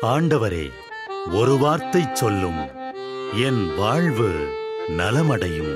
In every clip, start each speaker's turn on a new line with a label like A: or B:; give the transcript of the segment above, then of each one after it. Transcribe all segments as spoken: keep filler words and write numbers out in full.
A: ஆண்டவரே, ஒரு வார்த்தை சொல்லும், என் வாழ்வு நலமடையும்.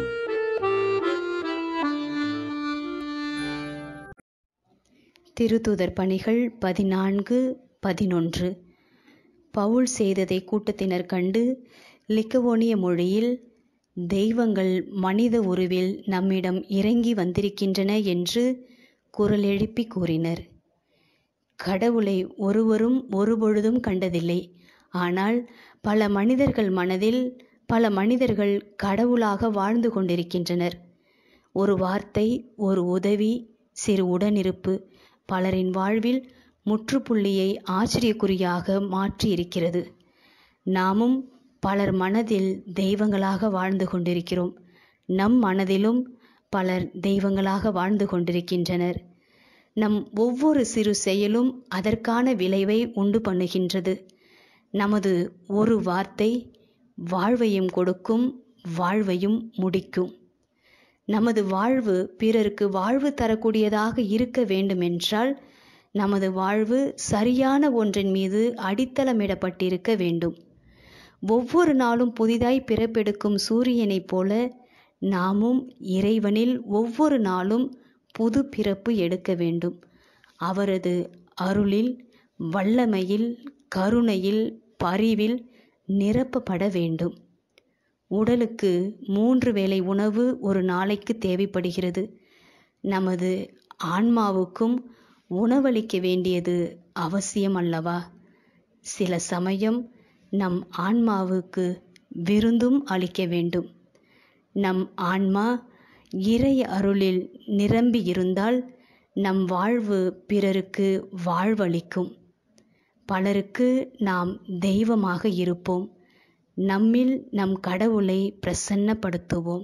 B: திருத்தூதர் பணிகள் பதினான்கு பதினொன்று. பவுல் செய்ததை கூட்டத்தினர் கண்டு லிக்கவோனிய மொழியில், தெய்வங்கள் மனித உருவில் நம்மிடம் இறங்கி வந்திருக்கின்றன என்று குரல் எழுப்பி கூறினர். கடவுளை ஒருவரும் ஒருபொழுதும் கண்டதில்லை. ஆனால் பல மனிதர்கள் மனதில் பல மனிதர்கள் கடவுளாக வாழ்ந்து கொண்டிருக்கின்றனர். ஒரு வார்த்தை, ஒரு உதவி, சிறு உடனிருப்பு பலரின் வாழ்வில் முற்றுப்புள்ளியை ஆச்சரியக்குறியாக மாற்றியிருக்கிறது. நாமும் பலர் மனதில் தெய்வங்களாக வாழ்ந்து கொண்டிருக்கிறோம். நம் மனதிலும் பலர் தெய்வங்களாக வாழ்ந்து கொண்டிருக்கின்றனர். நம் ஒவ்வொரு சிறு செயலும் அதற்கான விளைவை உண்டு பண்ணுகின்றது. நமது ஒரு வார்த்தை வாழ்வையும் கொடுக்கும், வாழ்வையும் முடிக்கும். நமது வாழ்வு பிறருக்கு வாழ்வு தரக்கூடியதாக இருக்க வேண்டுமென்றால் நமது வாழ்வு சரியான ஒன்றின் மீது அடித்தளமிடப்பட்டிருக்க வேண்டும். ஒவ்வொரு நாளும் புதிதாய் பிறப்பெடுக்கும் சூரியனைப் போல நாமும் இறைவனில் ஒவ்வொரு நாளும் புது பிறப்பு எடுக்க வேண்டும். அவரது அருளில், வல்லமையில், கருணையில், பரிவில் நிரப்பப்பட வேண்டும். உடலுக்கு மூன்று வேளை உணவு ஒரு நாளைக்கு தேவைப்படுகிறது. நமது ஆன்மாவுக்கும் உணவளிக்க வேண்டியது அவசியம் அல்லவா? சில சமயம் நம் ஆன்மாவுக்கு விருந்தும் அளிக்க வேண்டும். நம் ஆன்மா இறை அருளில் நிரம்பி இருந்தால் நம் வாழ்வு பிறருக்கு வாழ்வளிக்கும். பலருக்கு நாம் தெய்வமாக இருப்போம். நம்மில் நம் கடவுளை பிரசன்னப்படுத்துவோம்.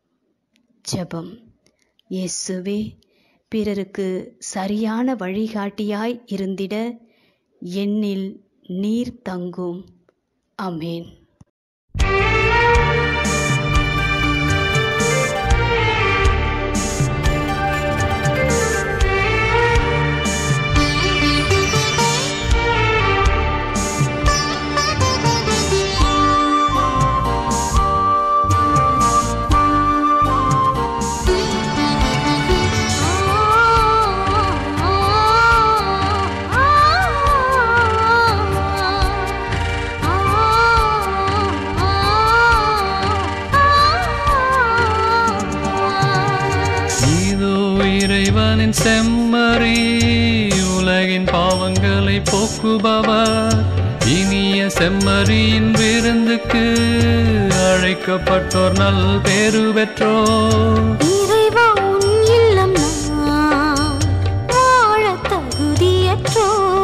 B: ஜெபம். இயேசுவே, பிறருக்கு சரியான வழிகாட்டியாய் இருந்திட என்னில் நீர் தங்கும். ஆமென்.
C: இறைவனின் செம்மறி, உலகின் பாவங்களை போக்குபவர், இனிய செம்மறியின் விருந்துக்கு அழைக்கப்பட்டோர் நல் பேறு பெற்றோர்.
D: இறைவா, உன் இல்லம் நான் வாழ தகுதியற்றோ,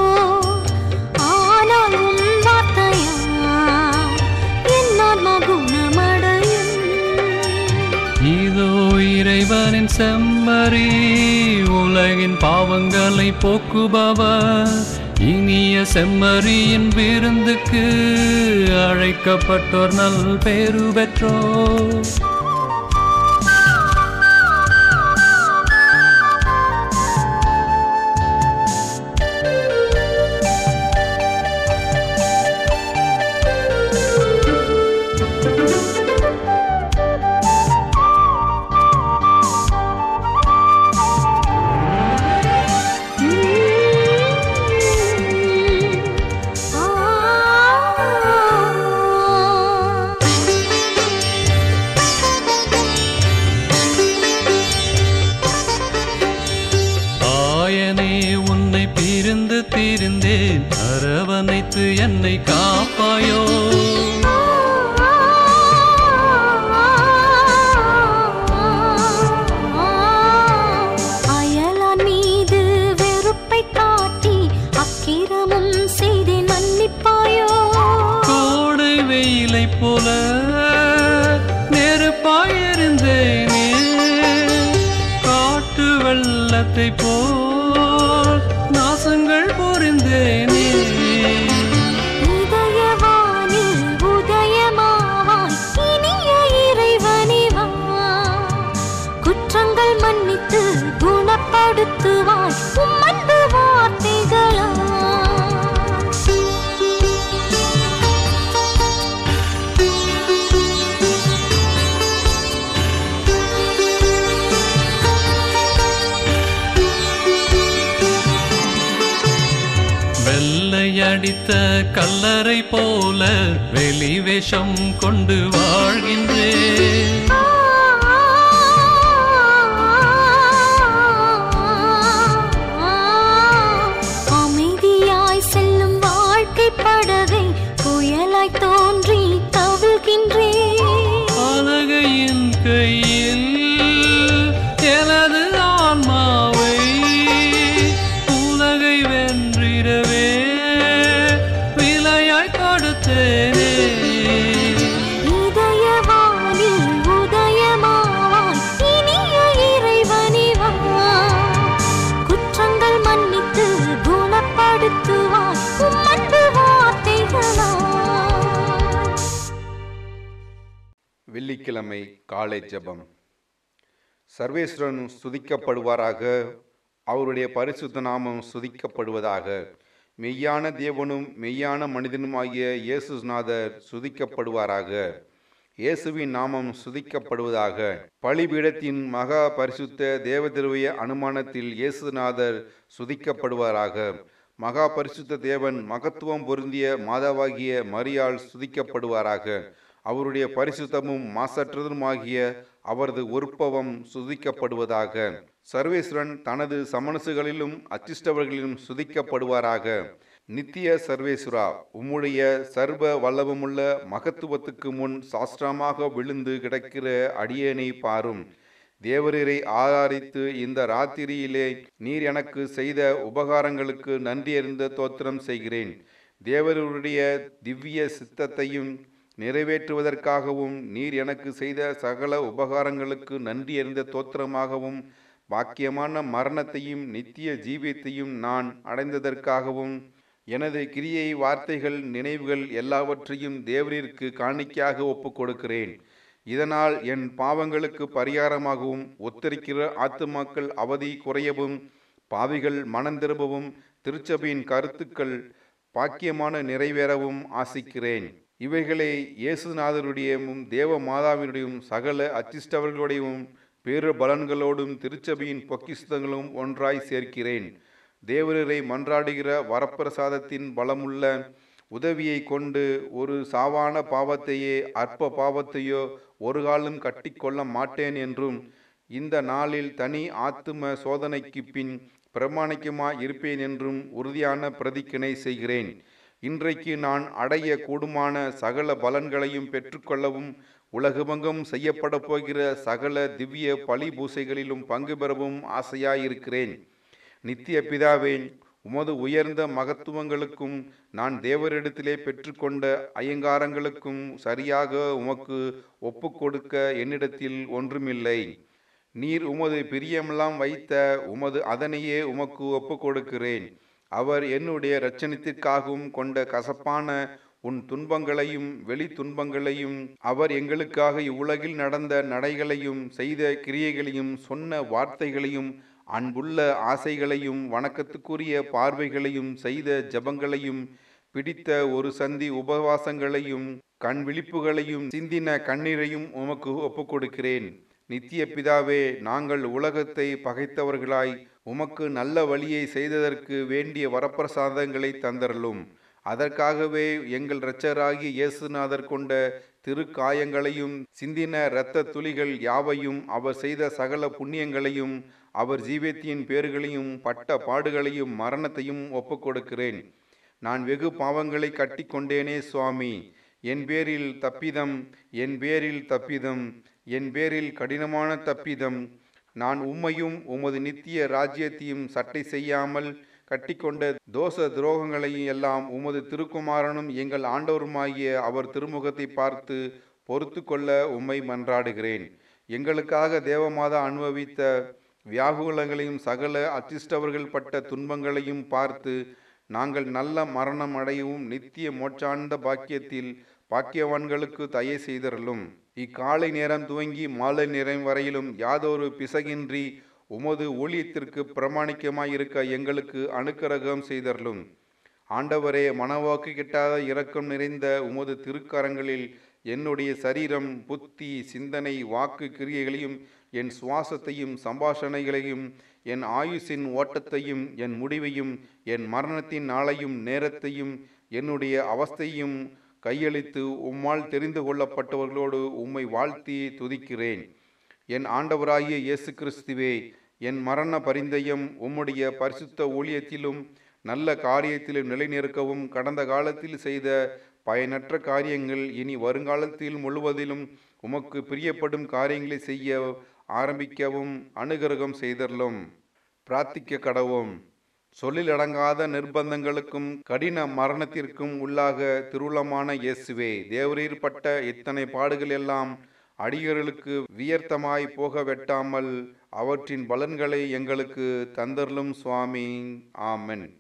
D: ஆனால் உன் வார்த்தையால் என் ஆன்மா குணமடையும்.
C: இதோ இறைவனின் செம்மறி, உலகின் பாவங்களை போக்குபவர், இனிய செம்மறியின் விருந்துக்கு அழைக்கப்பட்டோர் நல் பேறு பெற்றோர். திரிந்தேன், அரவணைத்து என்னை காப்பாயோ.
D: அயலான் மீது வெறுப்பை காட்டி அக்கிரமம் செய்து மன்னிப்பாயோ.
C: கோடை வெயிலை போல நெருப்பாயிருந்தேனே, காட்டு வெள்ளத்தை போல் நாசங்கள் புரிந்தேனே.
D: இதயவானில் உதயமாவாய் இனிய இறைவனிவா, குற்றங்கள் மன்னித்து குணப்படுத்துவாய் உம் அன்பு வார்த்தைகளா.
C: வெள்ளை அடித்த கல்லறை போல வெளி வேஷம் கொண்டு வாழ்கின்றேன்.
D: அமைதியாய் செல்லும் வாழ்க்கை படகை புயலாய் தோன்றி தவிழ்கின்றேன்.
C: அழகையின் கையில் எனது ஆன்மாவை உலகை வென்றிடவே விலையாய் கொடுத்தேனே.
D: இதயவானில் உதயமாவான் இனிய இறைவனிவா. குற்றங்கள் மன்னித்து குணப்படுத்துவான் உம் அன்பு வார்த்தைகளால்.
E: வெள்ளிக்கிழமை காலை ஜெபம். சர்வேஸ்வரன் ஸ்துதிக்கப்படுவாராக, அவருடைய பரிசுத்த நாமம் ஸ்துதிக்கப்படுவதாக. மெய்யான தேவனும் மெய்யான மனிதனுமாகிய இயேசுநாதர் ஸ்துதிக்கப்படுவாராக. இயேசுவின் நாமம் ஸ்துதிக்கப்படுவதாக. பலிபீடத்தின் மகா பரிசுத்த தேவதிருவிய அனுமானத்தில் இயேசுநாதர் ஸ்துதிக்கப்படுவாராக. மகா பரிசுத்த தேவன் மகத்துவம் பொருந்திய மாதாவாகிய மரியாள் ஸ்துதிக்கப்படுவாராக. அவருடைய பரிசுத்தமும் மாசற்றதுமாகிய அவரது உற்பவம் சுதிக்கப்படுவதாக. சர்வேஸ்வரன் தனது சமனசுகளிலும் அச்சிஷ்டவர்களிலும் சுதிக்கப்படுவாராக. நித்திய சர்வேஸ்வரா, உம்முடைய சர்வ வல்லவமுள்ள மகத்துவத்துக்கு முன் சாஸ்திரமாக விழுந்து கிடக்கிற அடியேனை பாரும். தேவரீரை ஆராதித்து இந்த ராத்திரியிலே நீர் எனக்கு செய்த உபகாரங்களுக்கு நன்றியறிந்த தோத்திரம் செய்கிறேன். தேவருடைய திவ்ய சித்தத்தையும் நிறைவேற்றுவதற்காகவும் நீர் எனக்கு செய்த சகல உபகாரங்களுக்கு நன்றி அறிந்த தோத்திரமாகவும் பாக்கியமான மரணத்தையும் நித்திய ஜீவியத்தையும் நான் அடைந்ததற்காகவும் எனது கிரியை, வார்த்தைகள், நினைவுகள் எல்லாவற்றையும் தேவரிற்கு காணிக்கையாக ஒப்புக் கொடுக்கிறேன். இதனால் என் பாவங்களுக்கு பரிகாரமாகவும் ஒத்தரிக்கிற ஆத்துமாக்கள் அவதி குறையவும் பாவிகள் மனந்திரும்பவும் திருச்சபையின் கருத்துக்கள் பாக்கியமான நிறைவேறவும் ஆசிக்கிறேன். இவைகளை இயேசுநாதருடையும் தேவ மாதாவினுடையும் சகல அச்சிஷ்டவர்களுடையும் பேரு பலன்களோடும் திருச்சபையின் பொக்கிஷங்களும் ஒன்றாய் சேர்க்கிறேன். தேவரரை மன்றாடுகிற வரப்பிரசாதத்தின் பலமுள்ள உதவியை கொண்டு ஒரு சாவான பாவத்தையே அற்ப பாவத்தையோ ஒரு காலம் கட்டி கொள்ள மாட்டேன் என்றும் இந்த நாளில் தனி ஆத்தும சோதனைக்கு பின் பிரமாணிக்கமாய் இருப்பேன் என்றும் உறுதியான பிரதிக்கினை செய்கிறேன். இன்றைக்கு நான் அடைய கூடுமான சகல பலன்களையும் பெற்றுக்கொள்ளவும் உலகமங்கும் செய்யப்பட போகிற சகல திவ்ய பலி பூசைகளிலும் பங்கு பெறவும் ஆசையாயிருக்கிறேன். நித்திய பிதாவே, உமது உயர்ந்த மகத்துவங்களுக்கும் நான் தேவரிடத்திலே பெற்றுக்கொண்ட ஐயங்காரங்களுக்கும் சரியாக உமக்கு ஒப்பு கொடுக்க என்னிடத்தில் ஒன்றுமில்லை. நீர் உமது பிரியமெல்லாம் வைத்த உமது அதனையே உமக்கு ஒப்பு கொடுக்கிறேன். அவர் என்னுடைய இரட்சணத்திற்காகவும் கொண்ட கசப்பான உன் துன்பங்களையும் வெளி துன்பங்களையும் அவர் எங்களுக்காக இவ்வுலகில் நடந்த நடைகளையும் செய்த கிரியைகளையும் சொன்ன வார்த்தைகளையும் அன்புள்ள ஆசைகளையும் வணக்கத்துக்குரிய பார்வைகளையும் செய்த ஜபங்களையும் பிடித்த ஒரு சந்தி உபவாசங்களையும் கண் விழிப்புகளையும் சிந்தின கண்ணீரையும் உமக்கு ஒப்புக் கொடுக்கிறேன். நித்திய பிதாவே, நாங்கள் உலகத்தை பகைத்தவர்களாய் உமக்கு நல்ல வழியை செய்ததற்கு வேண்டிய வரப்பிரசாதங்களை தந்தரலும். அதற்காகவே எங்கள் இரட்சகராகிய இயேசுநாதர் கொண்ட திருக்காயங்களையும் சிந்தின இரத்த துளிகள் யாவையும் அவர் செய்த சகல புண்ணியங்களையும் அவர் ஜீவியத்தின் பேறுகளையும் பட்ட பாடுகளையும் மரணத்தையும் ஒப்புக் கொடுக்கிறேன். நான் வெகு பாவங்களை கட்டி கொண்டேனே சுவாமி. என் பேரில் தப்பிதம், என் பேரில் தப்பிதம், என் பேரில் கடினமான தப்பிதம். நான் உம்மையும் உமது நித்திய ராஜ்யத்தையும் சட்டை செய்யாமல் கட்டிக்கொண்ட தோஷ துரோகங்களையும் எல்லாம் உமது திருக்குமாரனும் எங்கள் ஆண்டவருமாகிய அவர் திருமுகத்தை பார்த்து பொறுத்து கொள்ள உம்மை மன்றாடுகிறேன். எங்களுக்காக தேவமாதா அனுபவித்த வியாகுலங்களையும் சகல அச்சிஷ்டவர்கள் பட்ட துன்பங்களையும் பார்த்து நாங்கள் நல்ல மரணம் அடையவும் நித்திய மோட்சானந்த பாக்கியத்தில் பாக்கியவான்களுக்கு தயை செய்தரலும். இக்காலை நேரம் துவங்கி மாலை நேரம் வரையிலும் யாதொரு பிசகின்றி உமது ஊழியத்திற்கு பிரமாணிக்கமாயிருக்க எங்களுக்கு அனுக்கிரகம் செய்தரலும். ஆண்டவரே, மனவாக்கு கிட்டாத இரக்கம் நிறைந்த உமது திருக்கரங்களில் என்னுடைய சரீரம், புத்தி, சிந்தனை, வாக்கு கிரியைகளையும் என் சுவாசத்தையும் சம்பாஷணைகளையும் என் ஆயுசின் ஓட்டத்தையும் என் முடிவையும் என் மரணத்தின் நாளையும் நேரத்தையும் என்னுடைய அவஸ்தையும் கையளித்து உம்மால் தெரிந்து கொள்ளப்பட்டவர்களோடு உம்மை வாழ்த்தி துதிக்கிறேன். என் ஆண்டவராகிய இயேசு கிறிஸ்துவே, என் மரண பரிந்தயம் உம்முடைய பரிசுத்த ஊழியத்திலும் நல்ல காரியத்திலும் நிலைநிற்கவும், கடந்த காலத்தில் செய்த பயனற்ற காரியங்கள் இனி வருங்காலத்தில் முழுவதிலும் உமக்கு பிரியப்படும் காரியங்களை செய்ய ஆரம்பிக்கவும் அனுகிரகம் செய்தருளும். பிரார்த்திக்க கடவோம். சொல்லிலடங்காத நிர்பந்தங்களுக்கும் கடின மரணத்திற்கும் உள்ளாக திருவுளமான இயேசுவே, தேவரீர் பட்ட இத்தனை பாடுகள் எல்லாம் அடியர்களுக்கு வியர்த்தமாய் போக வெட்டாமல் அவற்றின் பலன்களை எங்களுக்கு தந்தருளும் சுவாமி. ஆமென்.